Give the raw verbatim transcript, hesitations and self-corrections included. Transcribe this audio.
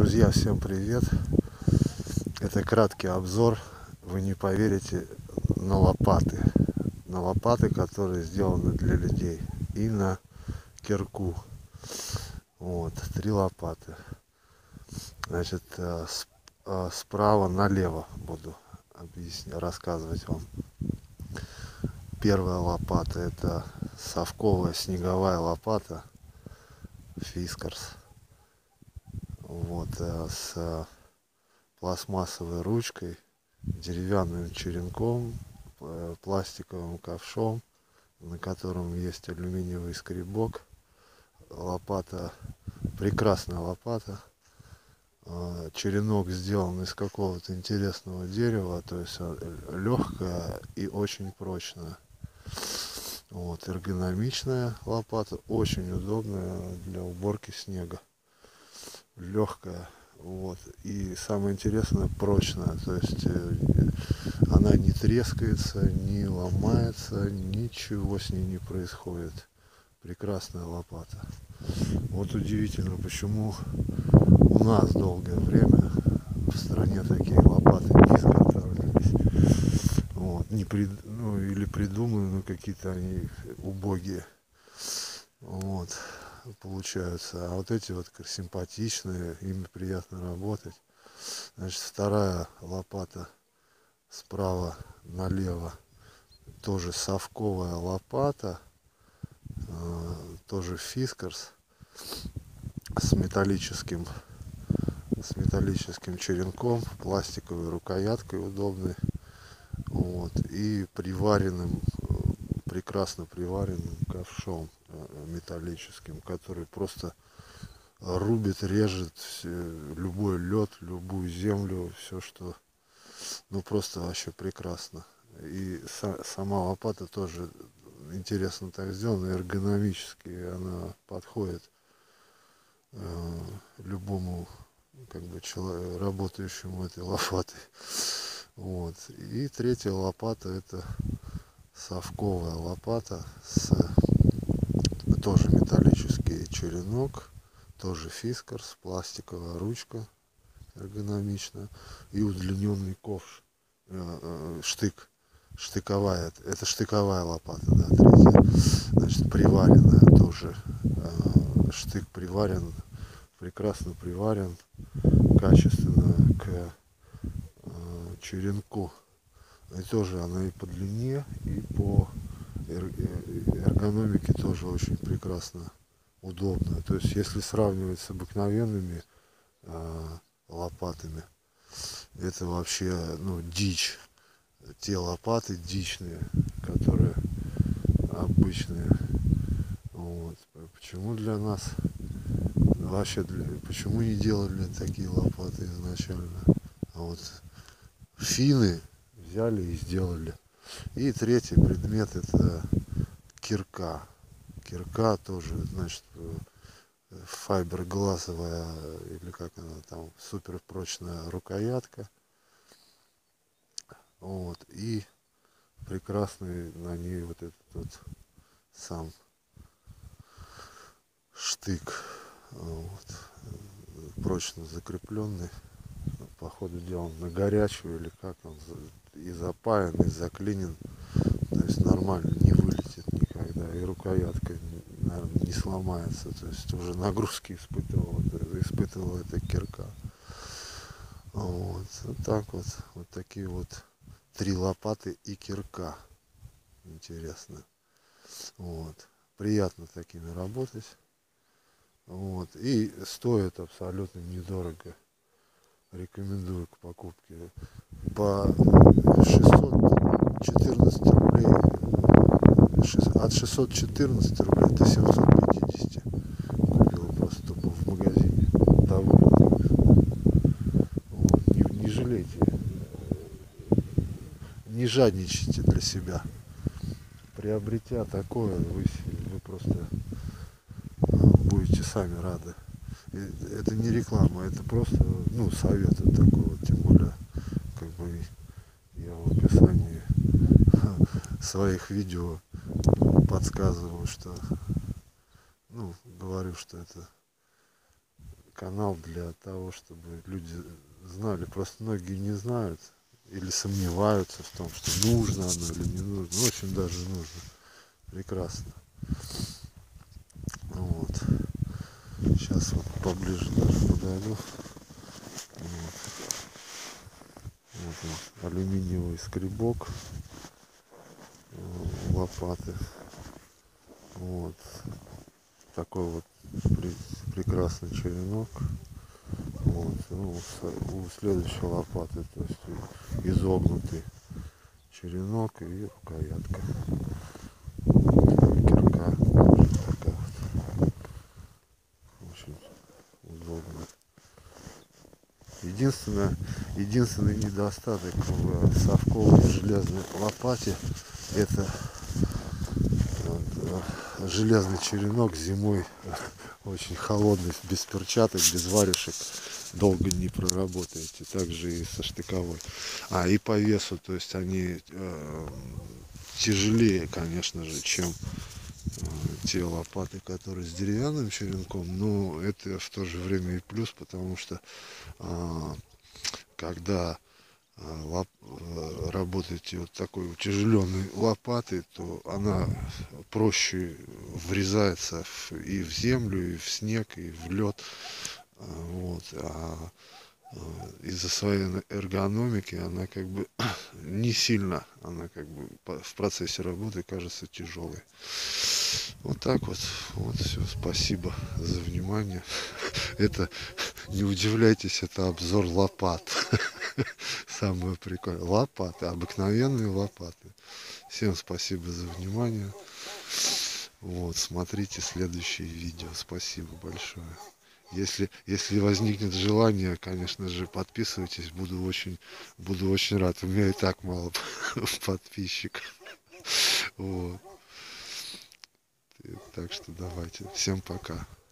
Друзья, всем привет! Это краткий обзор, вы не поверите, на лопаты. На лопаты, которые сделаны для людей. И на кирку. Вот, три лопаты. Значит, справа налево буду объяснять, рассказывать вам. Первая лопата — это совковая снеговая лопата Fiskars. Вот, с пластмассовой ручкой, деревянным черенком, пластиковым ковшом, на котором есть алюминиевый скребок. Лопата, прекрасная лопата. Черенок сделан из какого-то интересного дерева, то есть легкая и очень прочная. Вот, эргономичная лопата, очень удобная для уборки снега. Легкая, вот, и самое интересное, прочная, то есть она не трескается, не ломается, ничего с ней не происходит. Прекрасная лопата. Вот удивительно, почему у нас долгое время в стране такие лопаты не изготавливались. Вот, не при, ну, или придуманы, но какие-то они убогие. Вот. Получаются, а вот эти вот симпатичные, ими приятно работать. Значит, вторая лопата справа налево, тоже совковая лопата, тоже Fiskars, с металлическим с металлическим черенком, пластиковой рукояткой удобной, вот, и приваренным, прекрасно приваренным ковшом металлическим, который просто рубит, режет любой лед, любую землю, все, что, ну, просто вообще прекрасно. И сама лопата тоже интересно так сделана, эргономически она подходит э, любому, как бы, человеку, работающему этой лопатой. Вот. И третья лопата — это совковая лопата, с тоже металлический черенок, тоже Fiskars, пластиковая ручка эргономичная и удлиненный ковш, э, э, штык, штыковая, это штыковая лопата, да, третья, значит, приваренная тоже, э, штык приварен, прекрасно приварен, качественно к э, черенку, и тоже она и по длине, и по эргономике тоже очень прекрасно, удобно. То есть, если сравнивать с обыкновенными э, лопатами, это вообще, ну, дичь. Те лопаты дичные, которые обычные. Вот. Почему для нас вообще для, почему не делали такие лопаты изначально? А вот финны взяли и сделали. И третий предмет — это кирка. Кирка тоже, значит, файберглазовая, или как она там, супер прочная рукоятка. Вот, и прекрасный на ней вот этот вот сам штык, вот, прочно закрепленный, походу делан на горячую, или как он, и запаян, и заклинен, то есть нормально, не вылетит никогда, и рукоятка, наверное, не сломается, то есть уже нагрузки испытывала, испытывала эта кирка. Вот, вот так вот, вот такие вот три лопаты и кирка. Интересно. Вот. Приятно такими работать. Вот. И стоит абсолютно недорого. Рекомендую к покупке. По шестьсот четырнадцать рублей. От шестисот четырнадцати рублей до семисот пятидесяти. Купил просто в магазине. Довольно. Вот. Не, не жалейте. Не жадничайте для себя. Приобретя такое, вы, вы просто будете сами рады. Это не реклама, это просто, ну, совет такой вот, тем более, как бы я в описании своих видео подсказываю, что, ну, говорю, что это канал для того, чтобы люди знали. Просто многие не знают или сомневаются в том, что нужно оно или не нужно. Ну, очень даже нужно. Прекрасно. Вот. Сейчас вот поближе даже подойду. Вот. Вот он, алюминиевый скребок, лопаты. Вот. Такой вот прекрасный черенок. Вот. Ну, у следующей лопаты, то есть изогнутый черенок и рукоятка. Вот. Кирка такая вот. Очень удобно. Единственное, единственный недостаток в совковой железной лопате — это железный черенок зимой очень холодный, без перчаток, без варежек долго не проработаете. Также и со штыковой. А и по весу, то есть они э, тяжелее, конечно же, чем э, те лопаты, которые с деревянным черенком. Но это в то же время и плюс, потому что э, когда лоп, работаете вот такой утяжеленной лопатой, то она проще врезается в, и в землю, и в снег, и в лед. Вот. А из-за своей эргономики она как бы не сильно, она как бы в процессе работы кажется тяжелой. Вот так вот. Вот все. Спасибо за внимание. Это, не удивляйтесь, это обзор лопат. Самое прикольное. Лопаты, обыкновенные лопаты. Всем спасибо за внимание. Вот, смотрите следующие видео. Спасибо большое. Если, если возникнет желание, конечно же, подписывайтесь. Буду очень, буду очень рад. У меня и так мало подписчиков. Вот. Так что давайте. Всем пока.